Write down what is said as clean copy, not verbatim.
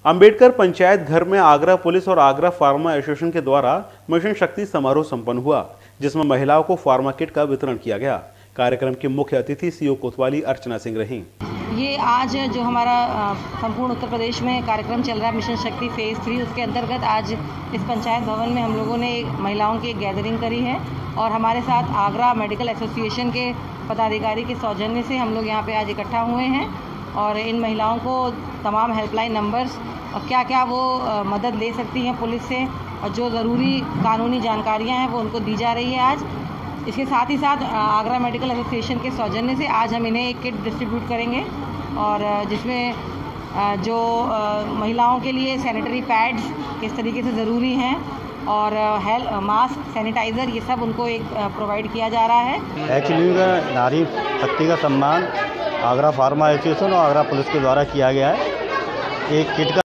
अंबेडकर पंचायत घर में आगरा पुलिस और आगरा फार्मा एसोसिएशन के द्वारा मिशन शक्ति समारोह संपन्न हुआ, जिसमें महिलाओं को फार्मा किट का वितरण किया गया। कार्यक्रम की मुख्य अतिथि सीओ कोतवाली अर्चना सिंह रहीं। ये आज जो हमारा संपूर्ण उत्तर प्रदेश में कार्यक्रम चल रहा है मिशन शक्ति फेज़ 3, उसके अंतर्गत आज इस पंचायत भवन में हम लोगों ने महिलाओं की एक गैदरिंग करी है और हमारे साथ आगरा मेडिकल एसोसिएशन के पदाधिकारी के सौजन्य से हम लोग यहाँ पे आज इकट्ठा हुए हैं और इन महिलाओं को तमाम हेल्पलाइन नंबर्स और क्या क्या वो मदद ले सकती हैं पुलिस से और जो ज़रूरी कानूनी जानकारियाँ हैं वो उनको दी जा रही है आज। इसके साथ ही साथ आगरा मेडिकल एसोसिएशन के सौजन्य से आज हम इन्हें एक किट डिस्ट्रीब्यूट करेंगे और जिसमें जो महिलाओं के लिए सैनिटरी पैड्स किस तरीके से ज़रूरी हैं और मास्क, सैनिटाइज़र, ये सब उनको एक प्रोवाइड किया जा रहा है। एक्चुअली नारी शक्ति का सम्मान आगरा फार्मा एसोसिएशन और आगरा पुलिस के द्वारा किया गया है। एक किट का